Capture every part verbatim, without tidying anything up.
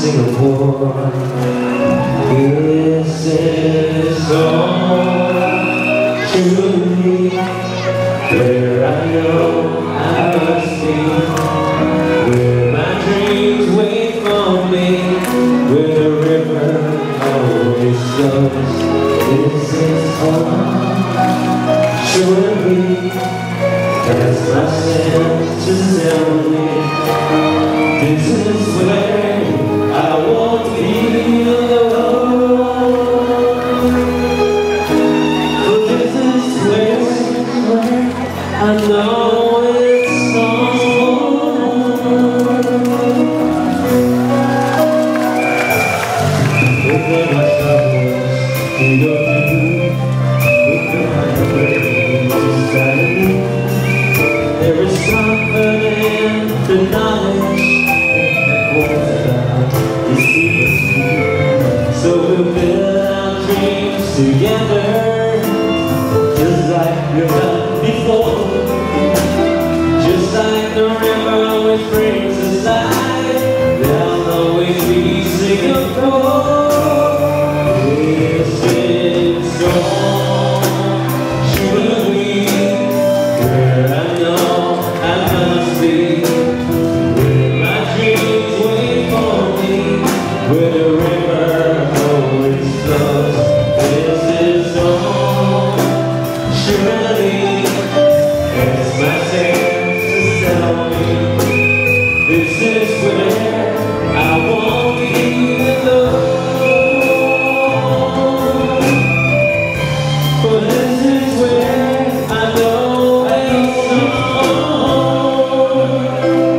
Singapore. This is all truly where I know I must be, where my dreams wait for me, where the river always flows. This is all truly, that's my sense to tell me. This is where I won't be alone. For this is where I know it's home. Open my troubles to your view. Open my brain to sanity. There is comfort in the knowledge so we'll build our dreams together, just like we've done before. Just like the river always brings us life, there'll always be Singapore. This is home, surely, where I know I must be, where my dreams wait for me, where the river always flows. This is home, surely, as my senses tell me. This is where I won't be alone. For this is where I know it's home.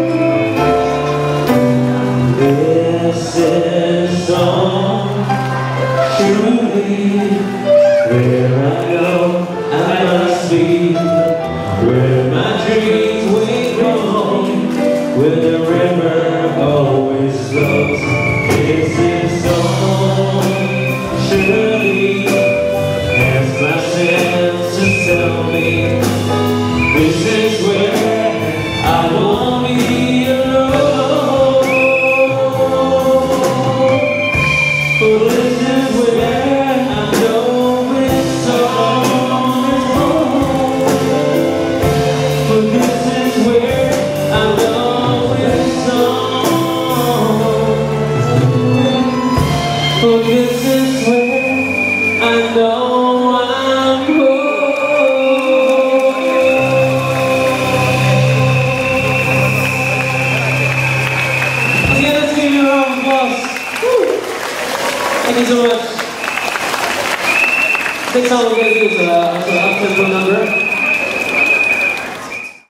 This is home, truly, where I know I must be, where my dreams wait for me, where the river always flows. This is home, surely, as my senses tell me. This is where I won't be alone. For this is where I know it's home. For this is where I know it's home. For this is where I know I'm home. Okay, let's give you a round of applause. Thank you so much. Next song we're going to do is uh,